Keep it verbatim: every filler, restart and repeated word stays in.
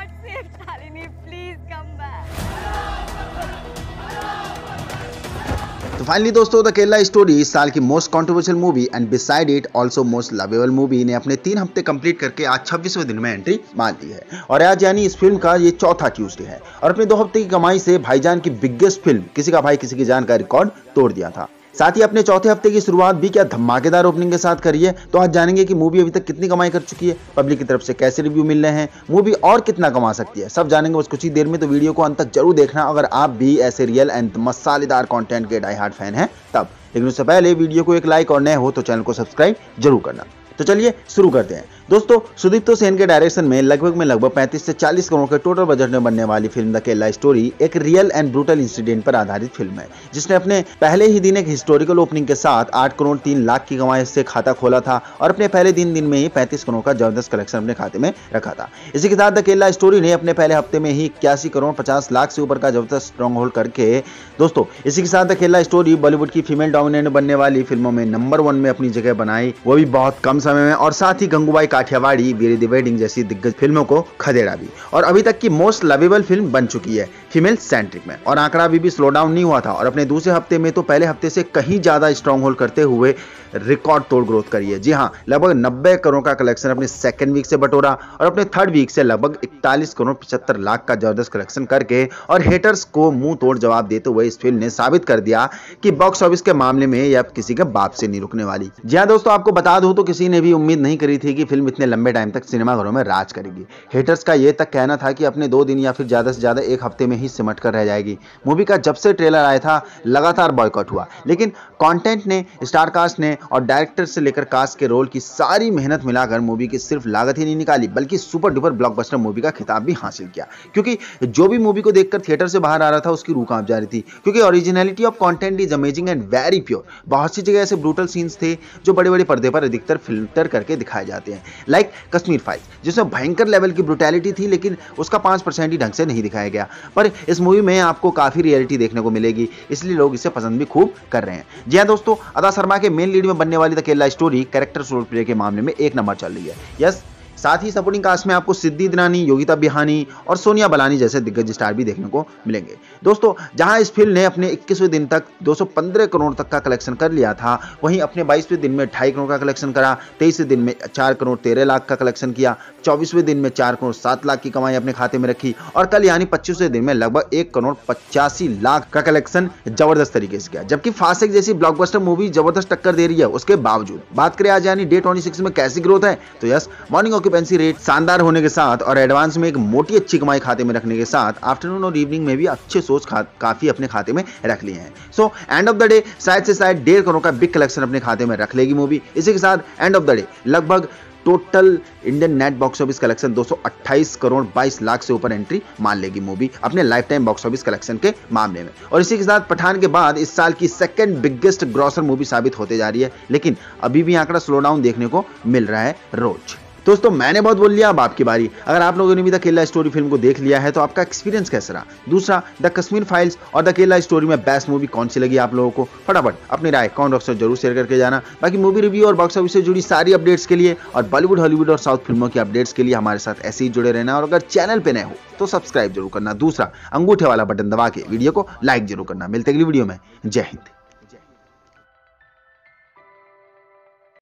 God save Shalini, please come back. तो finally दोस्तों, the Kerala story इस साल की most controversial movie and beside it also most lovable movie ने अपने तीन हफ्ते कंप्लीट करके आज छब्बीसवें दिन में एंट्री मार दी है और आज यानी इस फिल्म का ये चौथा ट्यूसडे है और अपने दो हफ्ते की कमाई से भाईजान की बिगेस्ट फिल्म किसी का भाई किसी की जान का रिकॉर्ड तोड़ दिया था। साथ ही अपने चौथे हफ्ते की शुरुआत भी क्या धमाकेदार ओपनिंग के साथ करी है। तो आज जानेंगे कि मूवी अभी तक कितनी कमाई कर चुकी है, पब्लिक की तरफ से कैसे रिव्यू मिल रहे हैं, मूवी और कितना कमा सकती है, सब जानेंगे बस कुछ ही देर में। तो वीडियो को अंत तक जरूर देखना अगर आप भी ऐसे रियल एंड मसालेदार कंटेंट के डाई हार्ड फैन हैं तब। लेकिन उससे पहले वीडियो को एक लाइक और नए हो तो चैनल को सब्सक्राइब जरूर करना। तो चलिए शुरू करते हैं। दोस्तों, सुदीप्तो सेन के डायरेक्शन में लगभग में लगभग पैंतीस से चालीस करोड़ के टोटल बजट में बनने वाली फिल्म द केरला स्टोरी एक रियल एंड ब्रूटल इंसिडेंट पर आधारित फिल्म है, जिसने अपने पहले ही दिन एक हिस्टोरिकल ओपनिंग के साथ आठ करोड़ तीन लाख की कमाई से खाता खोला था और अपने पहले दिन दिन में ही पैंतीस करोड़ का जबरदस्त कलेक्शन अपने खाते में रखा था। इसी के साथ द केरला स्टोरी ने अपने पहले हफ्ते में ही इक्यासी करोड़ पचास लाख से ऊपर का जबरदस्त स्ट्रॉन्ग होल्ड करके दोस्तों इसी के साथ द केरला स्टोरी बॉलीवुड की फीमेल डोमिनेंट बनने वाली फिल्मों में नंबर वन में अपनी जगह बनाई, वो भी बहुत कम समय में। और साथ ही गंगूबाई काठियावाड़ी, वीरे दी वेडिंग जैसी दिग्गज फिल्मों को खदेड़ा भी और अभी तक की मोस्ट लवेबल फिल्म बन चुकी है फीमेल सेंट्रिक में। और आंकड़ा अभी भी स्लो डाउन नहीं हुआ था और अपने दूसरे हफ्ते में तो पहले हफ्ते से कहीं ज्यादा स्ट्रॉन्ग होल्ड करते हुए रिकॉर्ड तोड़ ग्रोथ करी है। जी हाँ, लगभग नब्बे करोड़ का कलेक्शन अपने सेकंड वीक से बटोरा और अपने थर्ड वीक से लगभग इकतालीस करोड़ पचहत्तर लाख का जबरदस्त कलेक्शन करके और हेटर्स को मुंह तोड़ जवाब देते हुए इस फिल्म ने साबित कर दिया कि बॉक्स ऑफिस के मामले में यह किसी के बाप से नहीं रुकने वाली। जी हाँ दोस्तों, आपको बता दूं तो किसी ने भी उम्मीद नहीं करी थी कि फिल्म इतने लंबे टाइम तक सिनेमाघरों में राज करेगी। हेटर्स का यह तक कहना था कि अपने दो दिन या फिर ज्यादा से ज्यादा एक हफ्ते में ही सिमट कर रह जाएगी। मूवी का जब से ट्रेलर आया था लगातार बॉयकॉट हुआ, लेकिन कंटेंट ने, स्टार कास्ट ने और डायरेक्टर से लेकर कास्ट के रोल की सारी मेहनत मिलाकर मूवी की सिर्फ लागत ही नहीं निकाली बल्कि सुपर डुपर ब्लॉकबस्टर मूवी का खिताब भी हासिल किया। क्योंकि जो भी मूवी को देखकर थिएटर से बाहर आ रहा था उसकी रूह कांप जा रही थी, क्योंकि originality of content is amazing and very pure. बहुत सी जगह ऐसे ब्रूटल सीन्स थे जो बड़े बड़े पर्दे पर अधिकतर फिल्टर करके दिखाए जाते हैं, लाइक कश्मीर फाइल्स, जिसमें भयंकर लेवल की ब्रुटैलिटी थी लेकिन उसका पांच परसेंट ही ढंग से नहीं दिखाया गया। पर इस मूवी में आपको काफी रियलिटी देखने को मिलेगी, इसलिए लोग इसे पसंद भी खूब कर रहे हैं। जी हाँ दोस्तों, अदा शर्मा के मेन लीड में बनने वाली the Kerala story character role play के मामले में एक नंबर चल रही है। यस, साथ ही सपोर्टिंग कास्ट में आपको सिद्धि दरानी, योगिता बिहानी और सोनिया बलानी जैसे दिग्गज स्टार भी देखने को मिलेंगे। दोस्तों, जहां इस फिल्म ने अपने इक्कीसवें दिन तक दो सौ पंद्रह करोड़ तक का कलेक्शन कर लिया था, वहीं अपने बाईसवें दिन में ढाई करोड़ का कलेक्शन करा, तेईसवें दिन में चार करोड़ तेरह लाख का कलेक्शन किया, चौबीसवें दिन में चार करोड़ सात लाख की कमाई अपने खाते में रखी और कल यानी पच्चीसवें दिन में लगभग एक करोड़ पचासी लाख का कलेक्शन जबरदस्त तरीके से किया। जबकि फास्ट जैसी ब्लॉकबस्टर मूवी जबरदस्त टक्कर दे रही है, उसके बावजूद बात करें आज यानी डे छब्बीस में कैसी ग्रोथ है, तो यस, मॉर्निंग ऑक्यूपेंसी रेट शानदार होने के साथ और एडवांस में एक मोटी अच्छी कमाई खाते में रखने के साथ आफ्टरनून और इवनिंग में भी अच्छे सोच काफी अपने खाते में रख लिए हैं। So end of the day शायद से शायद डेढ़ करोड़ का बिग कलेक्शन अपने खाते में रख लेगी मूवी। इसी के साथ एंड ऑफ द डे लगभग total Indian net box office collection दो सौ अट्ठाईस करोड़ बाईस लाख से ऊपर एंट्री मान लेगी मूवी अपने life time box office collection के मामले में। और इसी के साथ पठान के बाद इस साल की सेकंड बिगेस्ट ग्रॉसर मूवी साबित होते जा रही है, लेकिन अभी भी आंकड़ा स्लो डाउन देखने को मिल रहा है रोज। दोस्तों, मैंने बहुत बोल लिया, अब आपकी बारी। अगर आप लोगों ने भी द केरला स्टोरी फिल्म को देख लिया है तो आपका एक्सपीरियंस कैसा रहा? दूसरा, द कश्मीर फाइल्स और द केरला स्टोरी में बेस्ट मूवी कौन सी लगी आप लोगों को? फटाफट अपनी राय कमेंट बॉक्स में जरूर शेयर करके जाना। बाकी मूवी रिव्यू और बॉक्स ऑफिस से जुड़ी सारी अपडेट्स के लिए और बॉलीवुड, हॉलीवुड और साउथ फिल्मों की अपडेट्स के लिए हमारे साथ ऐसे ही जुड़े रहना और अगर चैनल पे नए हो तो सब्सक्राइब जरूर करना। दूसरा, अंगूठे वाला बटन दबा के वीडियो को लाइक जरूर करना। मिलते अगली वीडियो में। जय हिंद।